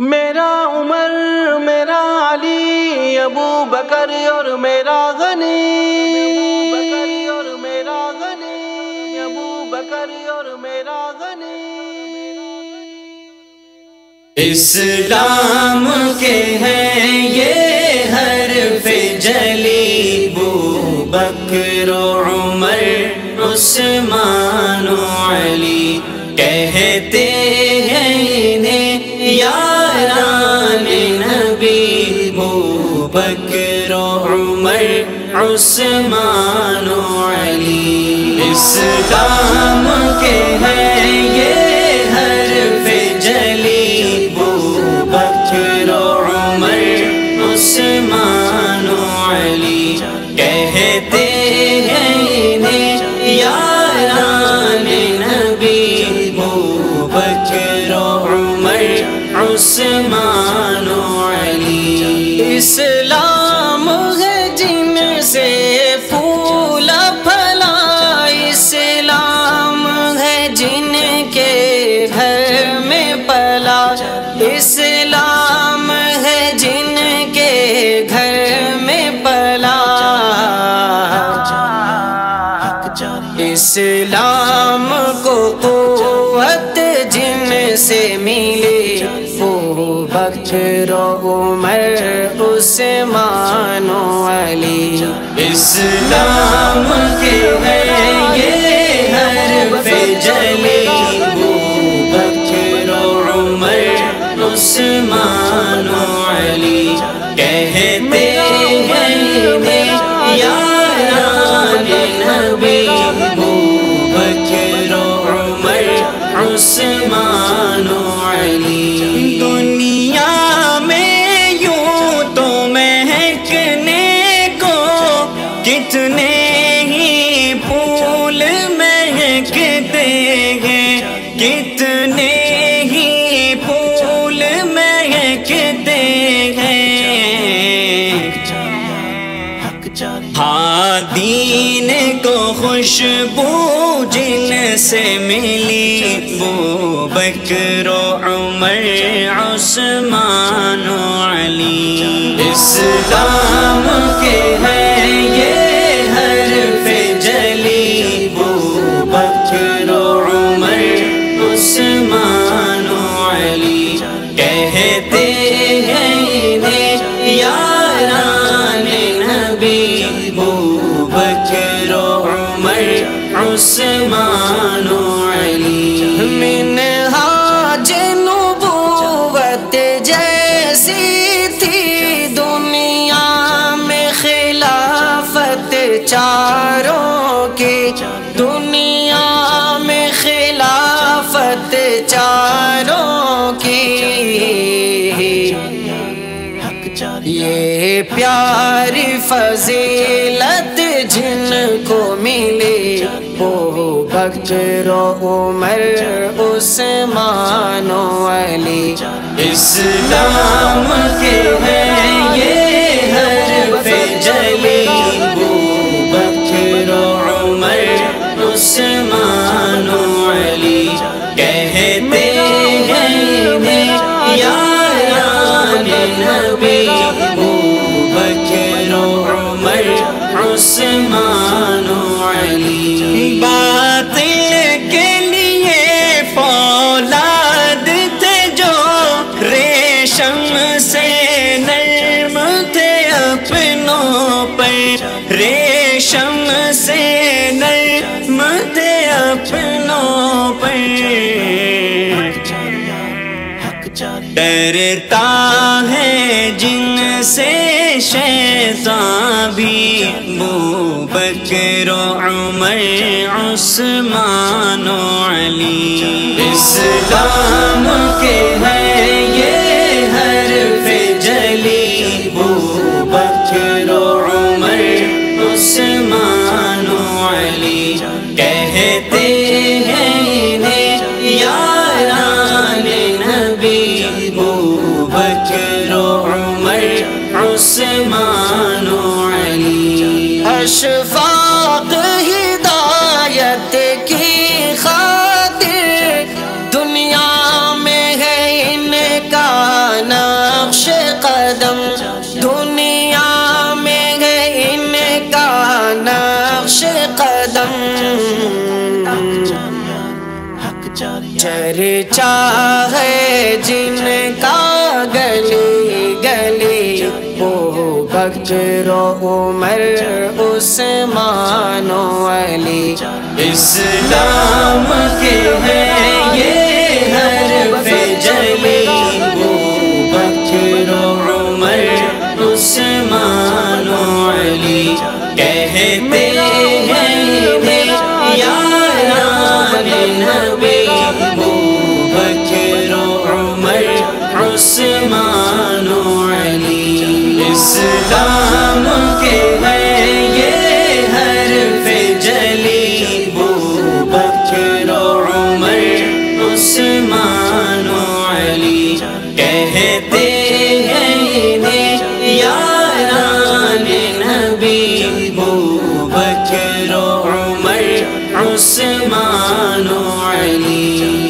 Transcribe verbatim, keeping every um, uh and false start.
میرا عمر، میرا علی، ابو بکر اور میرا غنی، اور میرا غنی، ابو بکر اور میرا غنی۔ اسلام کے ہیں یہ حرف جلی، ابو بکر و عمر، عثمان و علی، کہتے ہیں انہیں یاران نبی، ابو بکر و عمر، عثمان و علی۔ اسلام کے ہیں یہ حرف جلی، ابو بکر و عمر، عثمان و علی، کہتے ہیں انہیں یاران نبی، ابو بکر و عمر، عثمان و علی۔ اسلام ہے جن سے پھولا پھلا، اسلام ہے جن کے گھر میں پلا، اسلام ہے جن کے گھر میں پلا۔ اسلام کو قوت جن سے ملی، ابو بکر و عمر، عثمان و علی۔ اسلام کے ہیں یہ حرف جلی، ابو بکر و عمر، عثمان و علی، کہتے ہیں انہیں یاران نبی، ابو بکر و عمر، عثمان و علی۔ دنیا میں یوں تو مہکنے کو کتنے ہی پھول مہکتے ہیں، کتنے ہی پھول مہکتے ہیں۔ ہاں دین کو خوشبو جن سے ملی، ابو بکر و عمر، عثمان و علی۔ اسلام کے ہیں یہ حرف جلی، ابو بکر و عمر، عثمان و علی، کہتے ہیں انہیں یاران نبی، ابو بکر و عمر، عثمان و علی۔ منہاج نبوت جیسی تھی دنیا میں خلافت چاروں کی، دنیا میں خلافت چاروں کی۔ یہ پیاری فضیلت جن کو ملی، ابو بکر و عمر، عثمان و علی۔ اسلام کے ہیں یہ حرف جلی، ابو بکر و عمر، عثمان و علی، کہتے ہیں انہیں یاران نبی، ابو بکر و عمر، عثمان و علی۔ باطل کے لیے فولاد تھے جو ریشم سے نرم تھے اپنوں پر، ریشم سے نرم تھے اپنوں پر۔ ڈرتا ہے جن سے شیطان بھی، ابو بکر و عمر، عثمان و علی۔ اسلام کے ہیں یہ حرف جلی، ابو بکر و عمر، عثمان و علی، کہتے ہیں انہیں یاران نبی، ابو بکر و عمر، عثمان و علی۔ اشفاق ہدایت کی خاطر دنیا میں ہے ان کا چرچا ہے جن کا گلی گلی وہ بکر و عمر عثمان و علی اسلام کے ہیں یہ حرف جلی وہ بکر و عمر عثمان و علی کہتے ہیں یاران نبی وہ بکر و عمر عثمان و علی اسلام کے ہیں یہ حرف جلی وہ بکر و عمر عثمان و علی کہتے ہیں یاران نبی وہ بکر و عمر عثمان و علی